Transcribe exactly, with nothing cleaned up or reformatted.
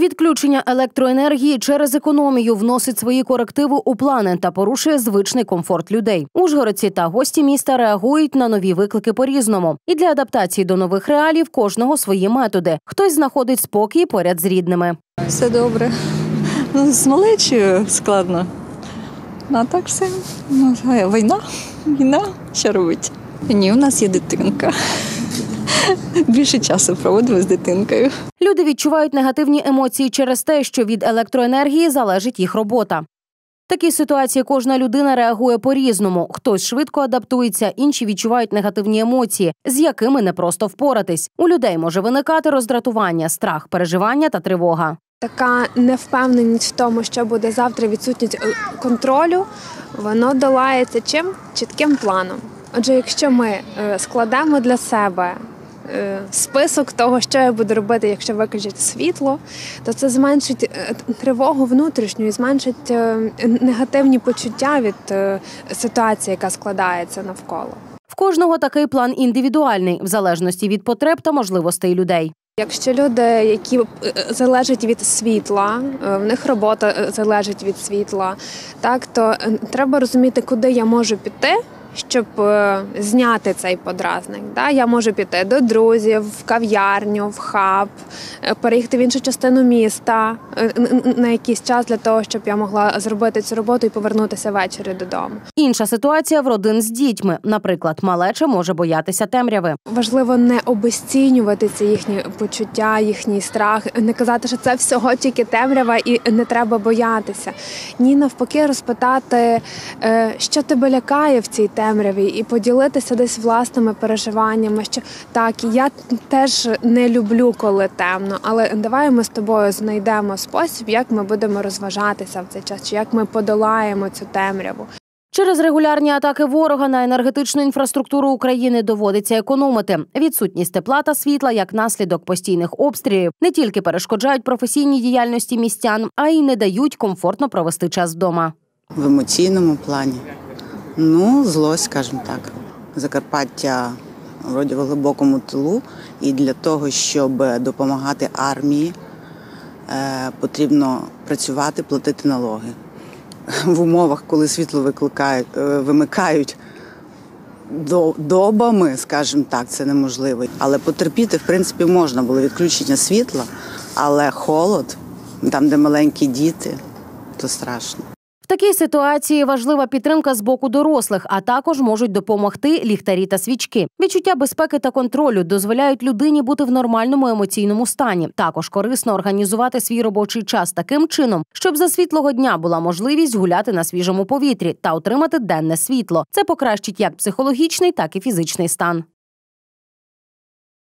Відключення електроенергії через економію вносить свої корективи у плани та порушує звичний комфорт людей. Ужгородці та гості міста реагують на нові виклики по-різному. І для адаптації до нових реалій в кожного свої методи. Хтось знаходить спокій поряд з рідними. Все добре. Ну, з малечою складно. Ну, а так все. Ну, війна, війна, що робити? Ні, у нас є дитинка. Більше часу проводимо з дитинкою. Люди відчувають негативні емоції через те, що від електроенергії залежить їх робота. В такій ситуації кожна людина реагує по-різному. Хтось швидко адаптується, інші відчувають негативні емоції, з якими непросто впоратись. У людей може виникати роздратування, страх, переживання та тривога. Така невпевненість в тому, що буде завтра, відсутність контролю, воно долається чим? Чітким планом. Отже, якщо ми складемо для себе список того, що я буду робити, якщо виключити світло, то це зменшить тривогу внутрішню і зменшить негативні почуття від ситуації, яка складається навколо. В кожного такий план індивідуальний, в залежності від потреб та можливостей людей. Якщо люди, які залежать від світла, в них робота залежить від світла, так, то треба розуміти, куди я можу піти, щоб зняти цей подразник. Да? Я можу піти до друзів, в кав'ярню, в хаб, переїхати в іншу частину міста на якийсь час для того, щоб я могла зробити цю роботу і повернутися ввечері додому. Інша ситуація в родин з дітьми. Наприклад, малеча може боятися темряви. Важливо не обесцінювати ці їхні почуття, їхній страх, не казати, що це всього тільки темрява і не треба боятися. Ні, навпаки, розпитати, що тебе лякає в цій темряві, і поділитися десь власними переживаннями, що так, я теж не люблю, коли темно, але давай ми з тобою знайдемо спосіб, як ми будемо розважатися в цей час, чи як ми подолаємо цю темряву. Через регулярні атаки ворога на енергетичну інфраструктуру України доводиться економити. Відсутність тепла та світла, як наслідок постійних обстрілів, не тільки перешкоджають професійній діяльності містян, а й не дають комфортно провести час вдома. В емоційному плані. Ну, злость, скажімо так. Закарпаття вроді в глибокому тилу, і для того, щоб допомагати армії, потрібно працювати, платити налоги. В умовах, коли світло викликають, вимикають добами, скажімо так, це неможливо. Але потерпіти, в принципі, можна було відключення світла, але холод, там, де маленькі діти, то страшно. В такій ситуації важлива підтримка з боку дорослих, а також можуть допомогти ліхтарі та свічки. Відчуття безпеки та контролю дозволяють людині бути в нормальному емоційному стані. Також корисно організувати свій робочий час таким чином, щоб за світлого дня була можливість гуляти на свіжому повітрі та отримати денне світло. Це покращить як психологічний, так і фізичний стан.